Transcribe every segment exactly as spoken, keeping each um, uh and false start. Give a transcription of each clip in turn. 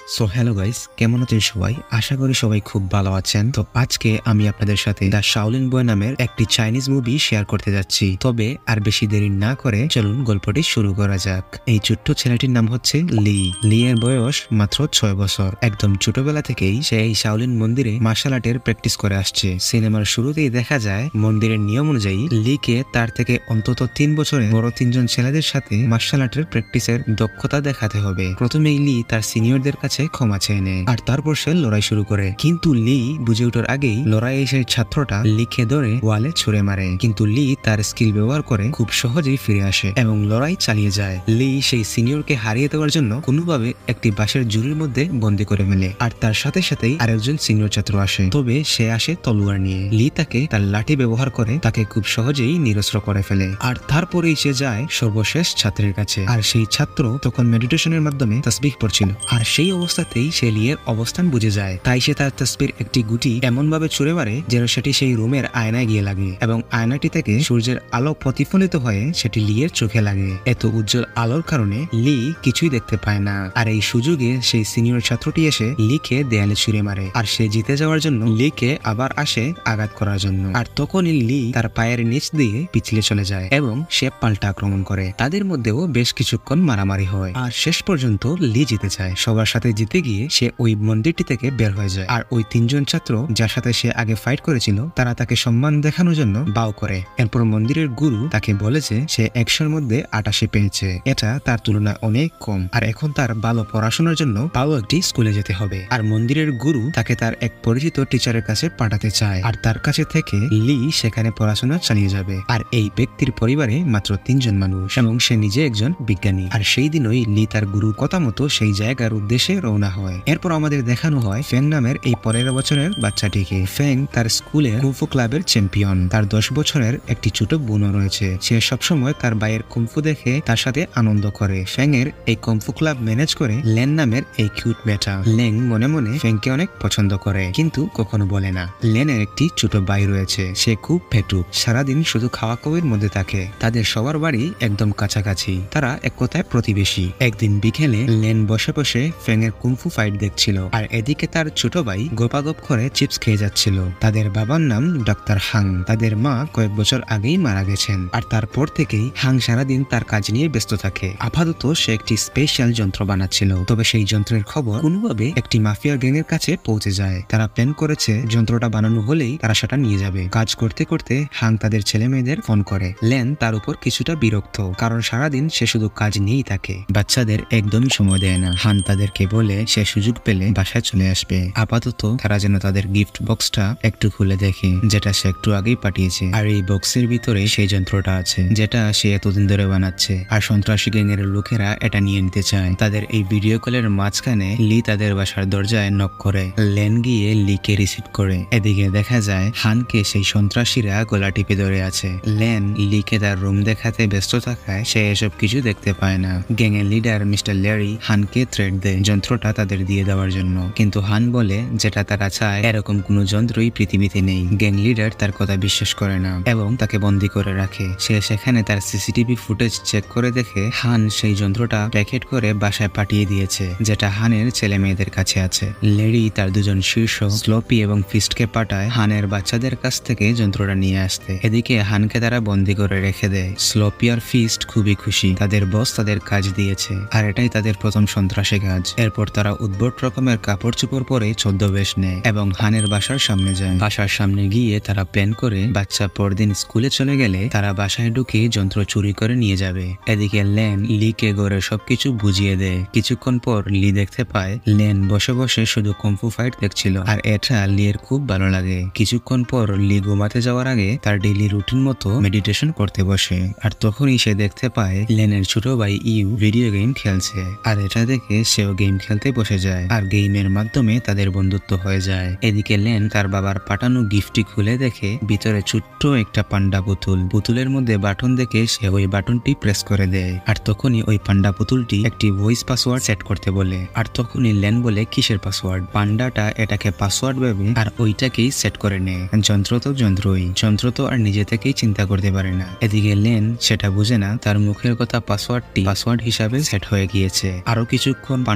So hello guys, কেমন আছেন সবাই? আশা করি সবাই খুব ভালো আছেন। তো আজকে আমি আপনাদের সাথে দ্য শাওলিন বয় নামের একটি চাইনিজ মুভি শেয়ার করতে যাচ্ছি। তবে আর বেশি দেরি না করে চলুন গল্পটি শুরু করা যাক। এই ছোট্ট ছেলেটির নাম হচ্ছে লি। লি এর বয়স মাত্র ছয় বছর। একদম ছোটবেলা থেকেই সে এই শাওলিন মন্দিরে মার্শাল আর্টের প্র্যাকটিস করে আসছে। সিনেমার শুরুতেই দেখা যায় মন্দিরের নিয়ম অনুযায়ী লিকে তার থেকে অন্তত তিন বছরের বড় তিনজন ছেলেদের সাথে মার্শাল আর্টের প্র্যাকটিসের দক্ষতা দেখাতে হবে। প্রথমেই লি তার সিনিয়রদের কাছে ক্ষমা চেয়ে নেয় আর তারপর সে লড়াই শুরু করে। কিন্তু লি বুঝে ওঠার আগেই লড়াইয়ে সেই ছাত্রটা লিকে ধরে ওয়ালে ছুঁড়ে মারে। কিন্তু লি তার স্কিল ব্যবহার করে খুব সহজেই ফিরে আসে এবং লড়াই চালিয়ে যায়। লি সেই সিনিয়রকে হারিয়ে দেওয়ার জন্য কোনোভাবে একটি বাঁশের জুড়ির মধ্যে বন্দী করে ফেলে আর তার সাথে সাথেই আরেকজন সিনিয়র ছাত্র আসে। তবে সে আসে তলোয়ার নিয়ে। লি তাকে তার লাঠি ব্যবহার করে তাকে খুব সহজেই নিরস্ত্র করে ফেলে আর তারপরেই সে যায় সর্বশেষ ছাত্রের কাছে। আর সেই ছাত্র তখন মেডিটেশনের মাধ্যমে তাসবিহ পড়ছিল আর সেই অবস্থাতেই সে লিয়ের অবস্থান বুঝে যায়। তাই সে তার তাসবির একটি গুটি এমন ভাবে ছুঁড়ে মারে যেন সেটি সেই রুমের আয়নায় গিয়ে লাগে এবং আয়নাটি থেকে সূর্যের আলো প্রতিফলিত হয়ে সেটি লিয়ের চোখে লাগে। এত উজ্জ্বল আলোর কারণে লি কিছুই দেখতে পায় না। আর এই সুযোগে সেই সিনিয়র ছাত্রটি এসে লিকে দেয়ালে ছুঁড়ে মারে আর সে জিতে যাওয়ার জন্য লিকে আবার আসে আঘাত করার জন্য। আর তখনই লি তার পায়ের নিচ দিয়ে পিছলে চলে যায় এবং সে পাল্টা আক্রমণ করে। তাদের মধ্যেও বেশ কিছুক্ষণ মারামারি হয় আর শেষ পর্যন্ত লি জিতে যায়। সবার সাথে জিতে গিয়ে সে ওই মন্দিরটি থেকে বের হয়ে যায় আর ওই তিনজন ছাত্র যার সাথে সে আগে ফাইট করেছিল তারা তাকে সম্মান দেখানোর জন্য বাও করে। এরপর মন্দিরের গুরু তাকে বলে যে সে একশোর মধ্যে আটাশি পেয়েছে, এটা তার তুলনায় অনেক কম আর এখন তার ভালো পড়াশোনার জন্য ভালো একটি স্কুলে যেতে হবে। আর মন্দিরের গুরু তাকে তার এক পরিচিত টিচারের কাছে পাঠাতে চায় আর তার কাছে থেকে লি সেখানে পড়াশোনা চালিয়ে যাবে। আর এই ব্যক্তির পরিবারে মাত্র তিনজন মানুষ এবং সে নিজে একজন বিজ্ঞানী। আর সেই দিনই লি তার গুরুর কথা মতো সেই জায়গার উদ্দেশ্যে রওনা হয়। এরপর আমাদের দেখানো হয় ফেং নামের এই পনেরো বছরের বাচ্চাটিকে। ফেং তার স্কুলে কুমফু ক্লাবের চ্যাম্পিয়ন। তার দশ বছরের একটি ছোট বোনও রয়েছে। সে সবসময় তার ভাইয়ের কুমফু দেখে তার সাথে আনন্দ করে। ফেং এর এই কুমফু ক্লাব ম্যানেজ করে লেন নামের এই কিউট মেয়েটা। লেং মনে মনে ফেংকে অনেক পছন্দ করে কিন্তু কখনো বলে না। লেনের একটি ছোট ভাই রয়েছে, সে খুব পেটুক, সারাদিন শুধু খাওয়া খাওয়ির মধ্যে থাকে। তাদের সবার বাড়ি একদম কাছাকাছি, তারা এক কথায় প্রতিবেশী। একদিন বিকেলে লেন বসে বসে ফেং এর কুমফু ফাইট দেখছিল আর এদিকে তার ছোট ভাই গোপাগপ করে চিপস খেয়ে যাচ্ছিল। তাদের বাবার নাম ডক্টর হাং। তাদের মা কয়েক বছর আগেই মারা গেছেন আর তারপর থেকেই হাং সারাদিন তার কাজ নিয়ে ব্যস্ত থাকে। আপাতত সে একটি স্পেশাল যন্ত্র বানাচ্ছিল। তবে সেই যন্ত্রের খবর কোনোভাবে একটি মাফিয়া গ্যাংয়ের কাছে পৌঁছে যায়। তারা প্ল্যান করেছে যন্ত্রটা বানানো হলেই তারা সেটা নিয়ে যাবে। কাজ করতে করতে হাং তাদের ছেলে মেয়েদের ফোন করে। লেন তার উপর কিছুটা বিরক্ত, কারণ সারাদিন সে শুধু কাজ নিয়েই থাকে, বাচ্চাদের একদমই সময় দেয় না। হান তাদেরকে বলে সে সুযোগ পেলে বাসায় চলে আসবে। আপাতত তারা যেন তাদের গিফট বক্সটা একটু খুলে দেখে, যেটা সে একটু আগেই পাঠিয়েছে। আর এই বক্সের ভিতরে সেই যন্ত্রটা আছে যেটা সে এতদিন ধরে বানাচ্ছে। আর সন্ত্রাসী গ্যাংয়ের লোকেরা এটা নিয়ে নিতে চায়। তাদের এই ভিডিও কলের মাঝখানে লি তাদের বাসার দরজায় নক করে। লেন গিয়ে লিকে রিসিভ করে। এদিকে দেখা যায় হানকে সেই সন্ত্রাসীরা গলা টিপে ধরে আছে। লেন লিকে তার রুম দেখাতে ব্যস্ত থাকায় সে এসব কিছু দেখতে পায় না। গ্যাংয়ের লিডার মিস্টার ল্যারি হানকে থ্রেট দেয় যন্ত্রটা তাদের দিয়ে দেওয়ার জন্য, কিন্তু হান বলে যেটা তারা চায় এরকম কোনো যন্ত্রই পৃথিবীতে নেই। গ্যাং লিডার তার কথা বিশ্বাস করে না এবং তাকে বন্দী করে রাখে। সে সেখানে তার সিসিটিভি ফুটেজ চেক করে দেখে হান সেই যন্ত্রটা প্যাকেট করে বাসায় পাঠিয়ে দিয়েছে, যেটা হানের ছেলে মেয়েদের কাছে আছে। লেরি তার দুজন শীর্ষ স্লোপি এবং ফিস্টকে পাঠায় হানের বাচ্চাদের কাছ থেকে যন্ত্রটা নিয়ে আসতে। এদিকে হানকে তারা বন্দী করে রেখে দেয়। স্লোপি আর ফিস্ট খুবই খুশি, তাদের বস তাদের কাজ দিয়েছে আর এটাই তাদের প্রথম সন্ত্রাসী কাজ। এরপর তারা উদ্ভট রকমের কাপড় চোপড় পরে ছদ্মবেশ নেয় এবং হানের বাসার সামনে যায়। বাসার সামনে গিয়ে তারা প্ল্যান করে বাচ্চা পরদিন স্কুলে চলে গেলে তারা বাসায় ঢুকে যন্ত্র চুরি করে নিয়ে যাবে। এদিকে লেন লিকে গড়ে সবকিছু বুঝিয়ে দেয়। কিছুক্ষণ পর লি দেখতে পায় লেন বসে বসে শুধু কুমফু ফাইট দেখছিল আর এটা লির খুব ভালো লাগে। কিছুক্ষণ পর লি ঘুমাতে যাওয়ার আগে তার ডেইলি রুটিন মতো মেডিটেশন করতে বসে আর তখনই সে দেখতে পায় লেনের ছোট ভাই ইউ ভিডিও গেম খেলছে আর এটা দেখে সেও গেম খেলতে বসে যায় আর গেমের মাধ্যমে তাদের বন্ধুত্ব হয়ে যায়। এদিকে লেন তার বাবার পাঠানো গিফটটি খুলে দেখে ভিতরে ছোট্ট একটা পান্ডা পুতুল। পুতুলের মধ্যে বাটন দেখে সে ওই বাটনটি প্রেস করে দেয় আর তখনই ওই পান্ডা পুতুলটি একটি ভয়েস পাসওয়ার্ড সেট করতে বলে। আর তখনই লেন বলে কিসের পাসওয়ার্ড? পান্ডাটা এটাকে পাসওয়ার্ড ভেবে আর ওইটাকেই সেট করে নেয়। যন্ত্র তো যন্ত্রই, যন্ত্র তো আর নিজে থেকেই চিন্তা করতে পারে না। এদিকে লেন সেটা বুঝে না তার মুখের কথা পাসওয়ার্ডটি পাসওয়ার্ড হিসাবে সেট হয়ে গিয়েছে। আরো কিছুক্ষণ পান্ডাটির সাথে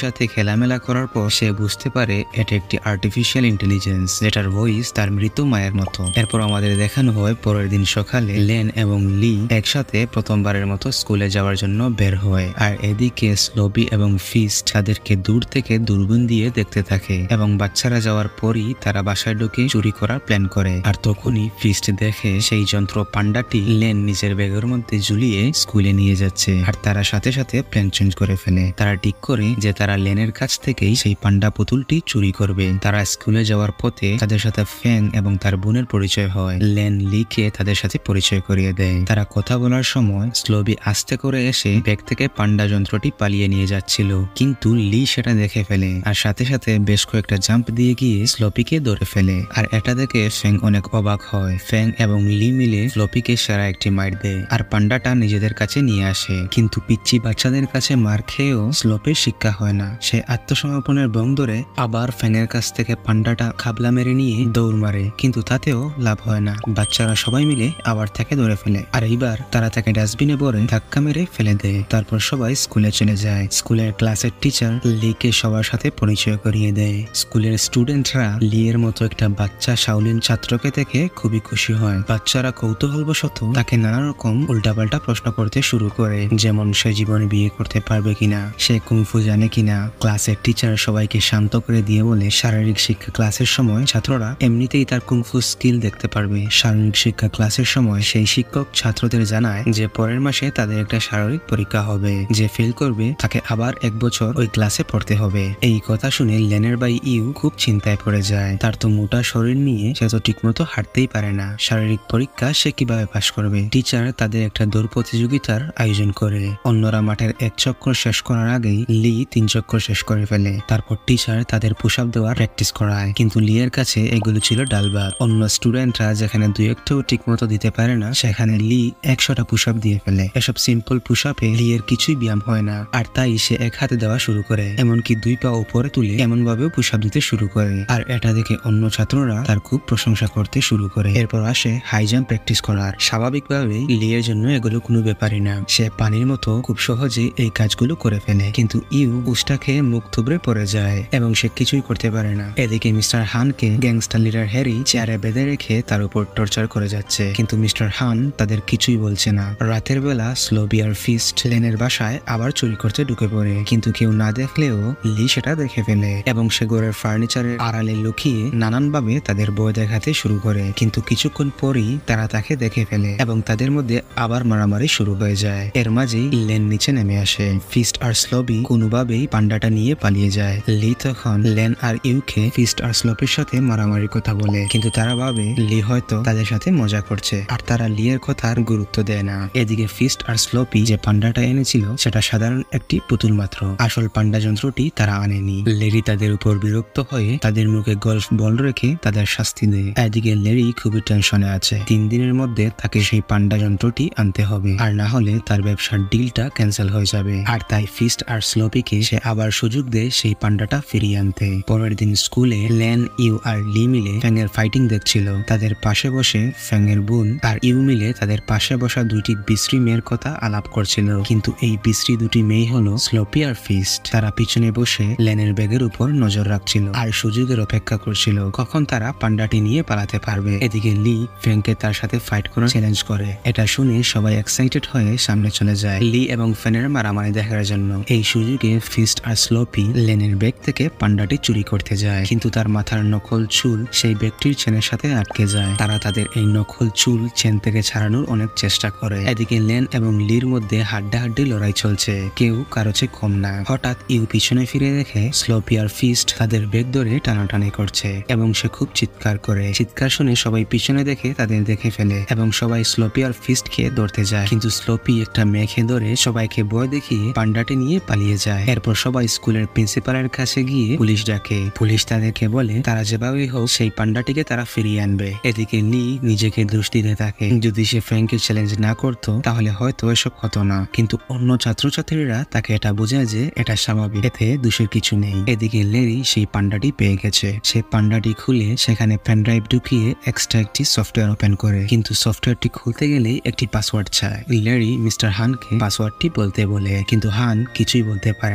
সাথে খেলামেলা করার পর সে বুঝতে পারে এটা একটি আর্টিফিশিয়াল ইন্টেলিজেন্স যেটার ভয়েস তার মৃত মায়ের মতো। এরপর আমাদের দেখানো হয় পরের দিন সকালে লেন এবং লি একসাথে প্রথমবারের মতো স্কুলে যাওয়ার জন্য বের হয়, আর এদিকে স্লোবি এবং ফিস্ট তাদেরকে দূর থেকে দূরবীন দিয়ে দেখতে থাকে এবং বাচ্চারা যাওয়ার পরই তারা বাসায় ঢুকে চুরি করার প্ল্যান করে। আর তখনই ফিস্ট দেখে সেই যন্ত্র পান্ডাটি লেন নিজের ব্যাগের মধ্যে ঝুলিয়ে স্কুলে নিয়ে যাচ্ছে, আর তারা সাথে সাথে প্ল্যান চেঞ্জ করে ফেলে। তারা ঠিক করে যে তারা লেনের কাছ থেকেই সেই পান্ডা পুতুলটি চুরি করবে। তারা স্কুলে যাওয়ার পথে তাদের সাথে ফ্যাং এবং তার বোনের পরিচয় হয়। লেন লিকে তাদের সাথে পরিচয় করিয়ে দেয়। তারা কথা বলার সময় স্লোবি আস্তে করে এসে ব্যাগ থেকে পান্ডা যন্ত্রটি পালিয়ে নিয়ে যাচ্ছিল, কিন্তু লি সেটা দেখে ফেলে আর সাথে সাথে বেশ কয়েকটা জাম্প দিয়ে গিয়ে স্লোপিকে ধরে ফেলে। আর এটা দেখে ফ্যাং অনেক অবাক হয়। ফ্যাং এবং লি মিলে স্লোপিকে সেরা একটি মার দেয় আর পান্ডাটা নিজেদের কাছে নিয়ে আসে, কিন্তু পিচ্চি বাচ্চাদের কাছে মার খেয়েও স্লোপের শিক্ষা হয় না। সে আত্মসমর্পণের বং ধরে আবার ফ্যাংয়ের কাছ থেকে পান্ডাটা খাবলা মেরে নিয়ে দৌড় মারে, কিন্তু তাতেও লাভ হয় না। বাচ্চারা সবাই মিলে আবার তাকে ধরে ফেলে আর এইবার তারা তাকে ডাস্টবিনে ভরে ধাক্কা মেরে ফেলে দেয়। তারপর সবাই স্কুলে চলে যায়। স্কুলের ক্লাসের টিচার লিকে সবার সাথে পরিচয় করিয়ে দেয়। স্কুলের স্টুডেন্টরা লি এর মতো একটা বাচ্চা শাওলিন ছাত্রকে দেখে খুবই খুশি হয়। বাচ্চারা কৌতূহলবশত তাকে নানা রকম উল্টাপাল্টা প্রশ্ন করতে শুরু করে, যেমন সে জীবনে বিয়ে করতে পারবে কিনা, সে কুংফু জানে কিনা। ক্লাসের টিচার সবাইকে শান্ত করে দিয়ে বলে শারীরিক শিক্ষা ক্লাসের সময় ছাত্ররা এমনিতেই তার কুংফু স্কিল দেখতে পারবে। শারীরিক শিক্ষা ক্লাসের সময় সেই শিক্ষক ছাত্রদের জানায় যে পরের মাসে তাদের একটা শারীরিক পরীক্ষা হবে, যে ফেল করবে তাকে আবার এক বছর ওই ক্লাসে পড়তে হবে। এই কথা শুনে লেনের বাই ইউ খুব চিন্তায় পড়ে যায়। তার তো মোটা শরীর নিয়ে সে তো ঠিকমতো হাঁটতেই পারে না, শারীরিক পরীক্ষা সে কিভাবে পাশ করবে। টিচার তাদের একটা দৌড় প্রতিযোগিতার আয়োজন করে। অন্যরা মাঠের এক চক্কর শেষ করার আগেই লি তিন চক্কর শেষ করে ফেলে। তারপর টিচার তাদের পুশ আপ দেওয়ার প্র্যাকটিস করায়, কিন্তু লি এর কাছে এগুলো ছিল ডালভাত। অন্য স্টুডেন্টরা যেখানে দুই একটাও ঠিক মতো দিতে পারে না সেখানে লি একশোটা পুশ আপ দিয়ে ফেলে। এসব সিম্পল পুশ আপে লি এর কিছুই ব্যায়াম হয় না, আর তাই সে এক হাতে দেওয়া শুরু করে, এমনকি দুই পা উপরে তুলে এমন ভাবেও পুশ আপ দিতে শুরু করে। আর এটা দেখে অন্য ছাত্ররা তার খুব প্রশংসা করতে শুরু করে। এরপর আসে হাই জাম্প প্র্যাকটিস করার। স্বাভাবিকভাবেই লি এর জন্য এগুলো কোনো ব্যাপারই না, সে পানির মতো খুব সহজে এই কাজগুলো করে ফেলে, কিন্তু ইউ উষ্টা খেয়ে মুখ থুবড়ে পড়ে যায় এবং সে কিছুই করতে পারে না। এদিকে মিস্টার হানকে গ্যাংস্টার লিডার হ্যারি চেয়ারে বেঁধে রেখে তার উপর টর্চার করে যাচ্ছে, কিন্তু মিস্টার হান তাদের কিছুই বলছে না। রাতের বেলা স্লোবি আর ফিস্ট লেনের বাসায় আবার চুরি করতে ঢুকে পড়ে, কিন্তু কেউ না দেখলেও লি সেটা দেখে ফেলে এবং সে ঘরের ফার্নিচারের আড়ালে লুকিয়ে নানান ভাবে তাদের বই দেখাতে শুরু করে, কিন্তু কিছুক্ষণ পরই তারা তাকে দেখে ফেলে এবং তাদের মধ্যে আবার মারামারি শুরু হয়ে যায়। এর মাঝেই লেন নিচে নেমে আসে। ফিস্ট আর স্লোবি কোনোভাবেই পান্ডাটা নিয়ে পালিয়ে যায়। লি তখন লেন আর ইউকে ফিস্ট আর স্লোপির সাথে মারামারির কথা বলে, কিন্তু তারা ভাবে লি হয়তো তাদের সাথে মজা করছে আর তারা লি এর কথার গুরুত্ব দেয় না। এদিকে ফিস্ট আর স্লোপি যে পান্ডাটা এনেছিল সেটা সাধারণ একটি পুতুল মাত্র, আসল পান্ডা যন্ত্রটি তারা আনেনি। লেরি তাদের উপর বিরক্ত হয়ে তাদের মুখে গল্ফ বল রেখে তাদের শাস্তি দেয়। এদিকে লেরি খুবই টেনশনে আছে, তিন দিনের মধ্যে তাকে সেই পান্ডা যন্ত্রটি আনতে হবে, আর না হলে তার ব্যবসার ডিলটা ক্যান্সেল হয়ে যাবে। আর তাই ফিস্ট আর স্লোপিকে সে আবার সুযোগ দেয় সেই পান্ডাটা ফিরিয়ে আনতে। পরের দিন স্কুলে লেন, ইউ আর লি মিলে ফ্যাংয়ের ফাইটিং দেখছিল। তাদের পাশে বসে ফ্যাংয়ের বোন আর ইউ মিলে তাদের পাশে বসা দুইটি বিশ্রী মেয়ের কথা আলাপ করছিল, কিন্তু এই বিশ্রী দুটি মেয়ে হলো স্লোপি আর ফিস্ট। তারা পিছনে বসে লেনের ব্যাগের উপর নজর রাখছিল আর সুযোগের অপেক্ষা করছিল কখন তারা পান্ডাটি নিয়ে পালাতে পারবে। এদিকে লি ফ্যাংকে তার সাথে ফাইট করার চ্যালেঞ্জ করে। এটা শুনে সবাই এক্সাইটেড হয়ে সামনে চলে যায় লি এবং ফ্যানের মারামারি দেখার জন্য। এই সুযোগে ফিস্ট আর স্লোপি লেনের ব্যাগ থেকে পান্ডাটি চুরি করতে যায়, কিন্তু তার মাথার নকল চুল সেই ব্যক্তির চেনের সাথে আটকে যায়। তারা তাদের এই নকল চুল চেন থেকে ছাড়ানোর অনেক চেষ্টা করে। এদিকে লেন এবং লির মধ্যে হাড্ডাহাড্ডি লড়াই চলছে, কেউ কারো চেয়ে কম না। হঠাৎ ইউ পিছনে ফিরে দেখে স্লোপি আর ফিস্ট তাদের ব্যাগ ধরে টানাটানি করছে এবং সে খুব চিৎকার করে। চিৎকার শুনে সবাই পিছনে দেখে তাদের দেখে ফেলে এবং সবাই স্লোপি আর ফিস্ট খেয়ে ধরতে যায়, কিন্তু স্লোপি একটা মেয়েকে ধরে সবাইকে ভয় দেখিয়ে পান্ডাটি নিয়ে পালিয়ে যায়। এরপর সবাই স্কুলের প্রিন্সিপালের কাছে গিয়ে পুলিশ ডাকে। পুলিশ তাদেরকে বলে তারা যেভাবেই হোক সেই পান্ডাটিকে তারা ফিরিয়ে আনবে। এদিকে লি নিজেকে দোষ দিতে থাকে, যদি সে ফ্র্যাঙ্ককে চ্যালেঞ্জ না করতো তাহলে হয়তো এসব হতো না, কিন্তু অন্য ছাত্রছাত্রীরা তাকে এটা বোঝায় যে এটা স্বাভাবিক, এতে দোষের কিছু নেই। এদিকে লেরি সেই পান্ডাটি পেয়ে গেছে। সে পান্ডাটি খুলে সেখানে পেনড্রাইভ ঢুকিয়ে এক্সট্রা একটি সফটওয়্যার ওপেন করে, কিন্তু সফটওয়্যারটি খুলতে গেলেই একটি পাসওয়ার্ড চায়। লেরি মিস্টার হানকে পাসওয়ার্ডটি বলতে বলে, কিন্তু হান কিছুই বলতে পারে না। এরপর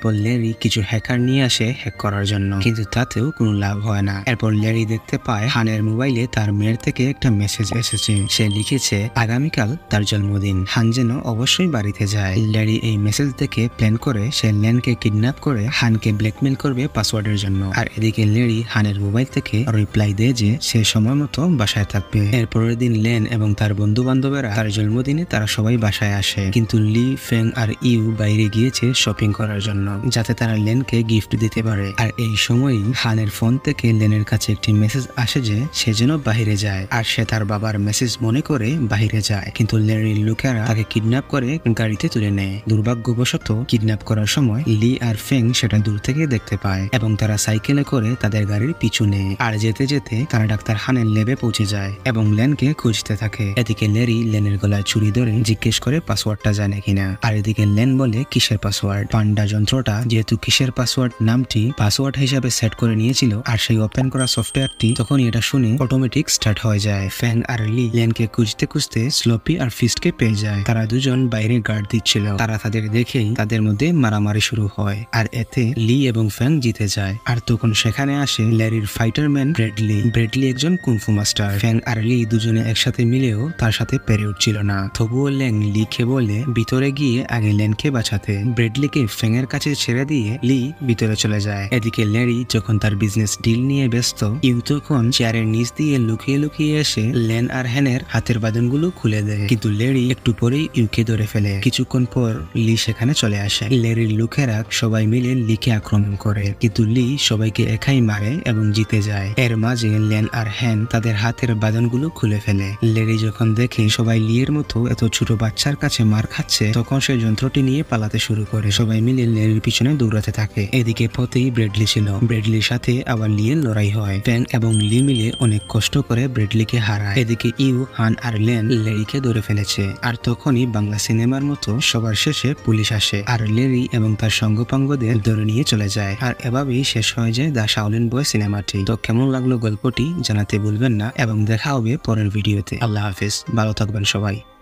এরপর লেরি কিছু হ্যাকার নিয়ে আসে হ্যাক করার জন্য, কিন্তু তাতেও কোনো লাভ হয় না। এরপর লেরি দেখতে পায় হানের মোবাইলে তার মেয়ের থেকে একটা মেসেজ এসেছে। সে লিখেছে আগামীকাল তার জন্মদিন, হান যেন অবশ্যই বাড়িতে যায়। লেরি এই মেসেজ দেখে প্ল্যান করে সে লেনকে কিডন্যাপ করে হানকে ব্ল্যাকমেল করবে পাসওয়ার্ডের জন্য। আর এদিকে লেরি হানের মোবাইল থেকে রিপ্লাই দেয় যে সে সময় মতো বাসায় থাকবে। এর পরের দিন লেন এবং তার বন্ধু বান্ধবেরা তার জন্মদিনে তারা সবাই বাসায় আসে, কিন্তু লি, ফেং আর ইউ বাইরে গিয়েছে শপিং করার জন্য যাতে তারা লেনকে গিফট দিতে পারে। আর এই সময়ই হানের ফোন থেকে লেনের কাছে একটি মেসেজ আসে যে সে যেন বাহিরে যায়, আর সে তার বাবার মেসেজ মনে করে বাহিরে যায়, কিন্তু লেরির লোকেরা তাকে কিডন্যাপ করে গাড়িতে তুলে নেয়। দুর্ভাগ্যবশত কিডন্যাপ করার সময় লি আর ফেং সেটা দূর থেকে দেখতে পায় এবং তারা সাইকেলে করে তাদের গাড়ির পিছু নেয়। আর যেতে যেতে তারা ডাক্তার হানের ল্যাবে পৌঁছে যায় এবং লেনকে খুঁজতে থাকে। এদিকে লেরি লেনের গলায় ছুরি ধরে জিজ্ঞেস করে পাসওয়ার্ডটা জানে কিনা। আর এদিকে লেন বলে কিসের পাসওয়ার্ড। পান্ডা যন্ত্রটা যেহেতু কিসের পাসওয়ার্ড নামটি পাসওয়ার্ড হিসাবে সেট করে নিয়েছিল, আর সেই ওপেন করা সফটওয়্যারটি তখন এটা শুনে অটোমেটিক স্টার্ট হয়ে যায়। ফ্যাং আর লি লেনকে খুঁজতে খুঁজতে স্লোপি আর ফিস্টকে পেয়ে যায়। তারা দুজন বাইরে গার্ড দিচ্ছিল। তারা তাদের দেখেই তাদের মধ্যে মারামারি শুরু হয়, আর এতে লি এবং ফ্যাং জিতে যায়। আর তখন সেখানে আসে লেরির ফাইটারম্যান ব্রেডলি। ব্রেডলি একজন কুংফু মাস্টার। ফ্যাং আর লি দুজনে একসাথে মিলেও তার সাথে পেরে উঠছিল না। তবুও লেন লিকে বলে ভিতরে গিয়ে আগে লেনকে বাঁচাতে। ব্রেডলিকে ফ্যাং এর কাছে ছেড়ে দিয়ে লি ভিতরে চলে যায়। এদিকে লেরি যখন তার বিজনেস ডিল নিয়ে ব্যস্ত, ইউ তখন চেয়ারের নিচ দিয়ে লুকিয়ে লুকিয়ে এসে লেন আর হ্যানের হাতের বাঁধনগুলো খুলে দেয়, কিন্তু লেরি একটু পরেই ইউকে ধরে ফেলে। কিছুক্ষণ পর লি সেখানে চলে আসে। লেরির লোকেরা সবাই মিলে লিকে আক্রমণ করে, কিন্তু লি সবাইকে একাই মারে এবং জিতে যায়। এর মাঝে লেন আর হ্যান তাদের হাতের বাঁধনগুলো খুলে ফেলে। লেরি যখন দেখে সবাই লিয়ের মতো এত ছোট বাচ্চার কাছে মার খাচ্ছে, তখন সে যন্ত্রটি নিয়ে পালাতে শুরু করে। সবাই মিলে লেরির পিছনে দৌড়াতে থাকে। এদিকে পথেই ব্রেডলি ছিল। ব্রেডলির সাথে আবার লিয়ের লড়াই হয়। ফ্যাং এবং লি মিলে অনেক কষ্ট করে ব্রেডলিকে হারায়। এদিকে ইউ, হান আর লেন লেরিকে ধরে ফেলেছে। আর তখনই বাংলা সিনেমার মতো সবার শেষে পুলিশ আসে আর লেরি এবং তার সঙ্গপাঙ্গদের ধরে নিয়ে চলে যায়। আর এভাবেই শেষ হয়ে যায় দ্য শাওলিন বয় সিনেমাটি। তো কেমন লাগলো গল্পটি জানাতে ভুলবেন না এবং দেখা হবে পরের ভিডিওতে। আল্লাহ হাফিজ, ভালো থাকবেন সবাই।